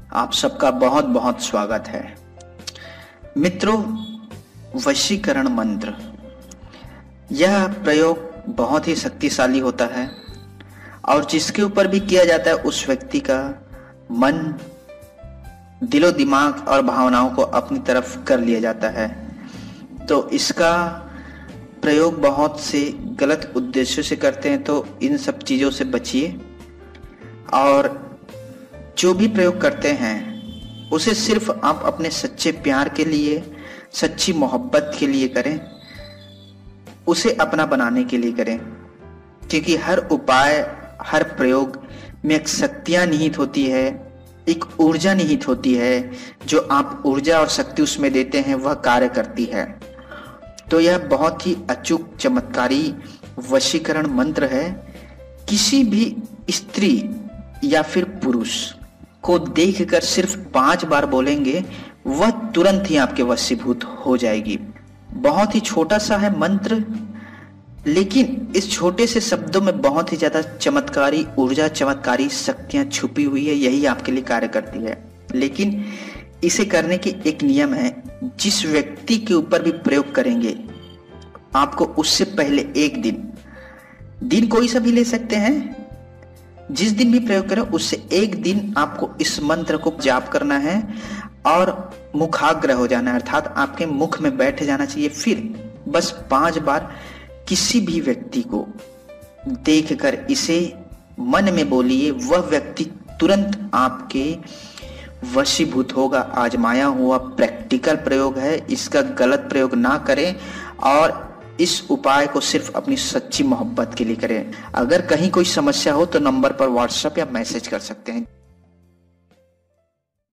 आप सबका बहुत बहुत स्वागत है। मित्रों, वशीकरण मंत्र, यह प्रयोग बहुत ही शक्तिशाली होता है और जिसके ऊपर भी किया जाता है उस व्यक्ति का मन, दिलो दिमाग और भावनाओं को अपनी तरफ कर लिया जाता है। तो इसका प्रयोग बहुत से गलत उद्देश्यों से करते हैं, तो इन सब चीज़ों से बचिए और जो भी प्रयोग करते हैं उसे सिर्फ आप अपने सच्चे प्यार के लिए, सच्ची मोहब्बत के लिए करें, उसे अपना बनाने के लिए करें। क्योंकि हर उपाय, हर प्रयोग में एक शक्तियां निहित होती है, एक ऊर्जा निहित होती है। जो आप ऊर्जा और शक्ति उसमें देते हैं वह कार्य करती है। तो यह बहुत ही अचूक चमत्कारी वशीकरण मंत्र है। किसी भी स्त्री या फिर पुरुष को देखकर सिर्फ 5 बार बोलेंगे, वह तुरंत ही आपके वशीभूत हो जाएगी। बहुत ही छोटा सा है मंत्र, लेकिन इस छोटे से शब्दों में बहुत ही ज्यादा चमत्कारी ऊर्जा, चमत्कारी शक्तियां छुपी हुई है। यही आपके लिए कार्य करती है। लेकिन इसे करने की एक नियम है। जिस व्यक्ति के ऊपर भी प्रयोग करेंगे, आपको उससे पहले एक दिन कोई सा भी ले सकते हैं, जिस दिन भी प्रयोग करें उससे एक दिन आपको इस मंत्र को जाप करना है और मुखाग्र हो जाना है, अर्थात आपके मुख में बैठ जाना चाहिए। फिर बस 5 बार किसी भी व्यक्ति को देखकर इसे मन में बोलिए, वह व्यक्ति तुरंत आपके वशीभूत होगा। आजमाया हुआ प्रैक्टिकल प्रयोग है, इसका गलत प्रयोग ना करें और इस उपाय को सिर्फ अपनी सच्ची मोहब्बत के लिए करें। अगर कहीं कोई समस्या हो तो नंबर पर व्हाट्सएप या मैसेज कर सकते हैं।